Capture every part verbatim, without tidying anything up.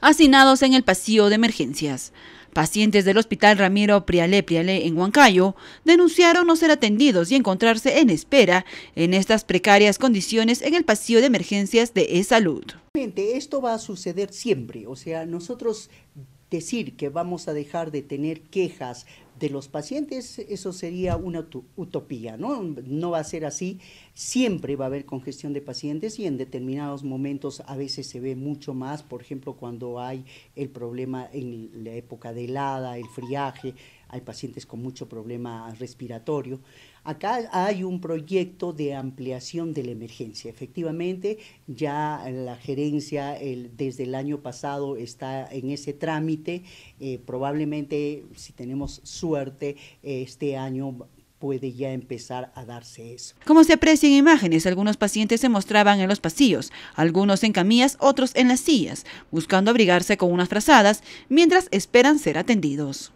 hacinados en el pasillo de emergencias. Pacientes del Hospital Ramiro Prialé Prialé en Huancayo denunciaron no ser atendidos y encontrarse en espera en estas precarias condiciones en el pasillo de emergencias de E-Salud. Esto va a suceder siempre, o sea, nosotros decir que vamos a dejar de tener quejas de los pacientes, eso sería una utopía, ¿no? No va a ser así, siempre va a haber congestión de pacientes y en determinados momentos a veces se ve mucho más, por ejemplo, cuando hay el problema en la época de helada, el friaje, hay pacientes con mucho problema respiratorio. Acá hay un proyecto de ampliación de la emergencia. Efectivamente, ya la gerencia el, desde el año pasado está en ese trámite. Eh, probablemente, si tenemos suerte, este año puede ya empezar a darse eso. Como se aprecia en imágenes, algunos pacientes se mostraban en los pasillos, algunos en camillas, otros en las sillas, buscando abrigarse con unas frazadas mientras esperan ser atendidos.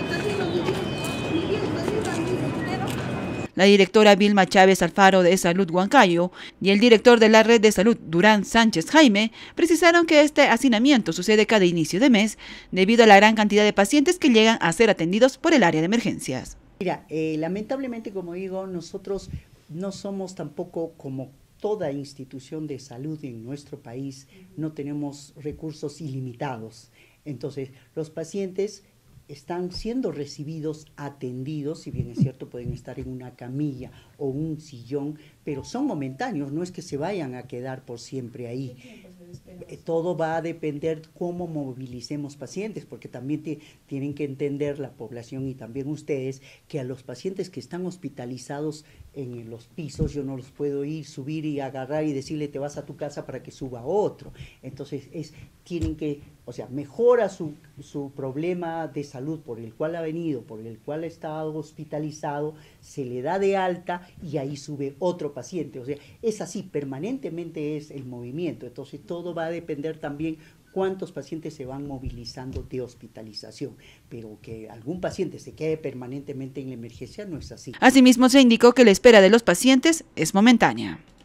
La directora Vilma Chávez Alfaro de E-Salud Huancayo y el director de la Red de Salud Durán Sánchez Jaime precisaron que este hacinamiento sucede cada inicio de mes debido a la gran cantidad de pacientes que llegan a ser atendidos por el área de emergencias. Mira, eh, lamentablemente, como digo, nosotros no somos tampoco como toda institución de salud en nuestro país, no tenemos recursos ilimitados. Entonces, los pacientes están siendo recibidos, atendidos, si bien es cierto pueden estar en una camilla o un sillón, pero son momentáneos, no es que se vayan a quedar por siempre ahí. Todo va a depender cómo movilicemos pacientes, porque también te, tienen que entender la población y también ustedes que a los pacientes que están hospitalizados en los pisos yo no los puedo ir, subir y agarrar y decirle te vas a tu casa para que suba otro. Entonces es, tienen que, o sea, mejora su, su problema de salud por el cual ha venido, por el cual ha estado hospitalizado, se le da de alta y ahí sube otro paciente. O sea, es así, permanentemente es el movimiento. Entonces todo va a depender también cuántos pacientes se van movilizando de hospitalización, pero que algún paciente se quede permanentemente en la emergencia no es así. Asimismo, se indicó que la espera de los pacientes es momentánea.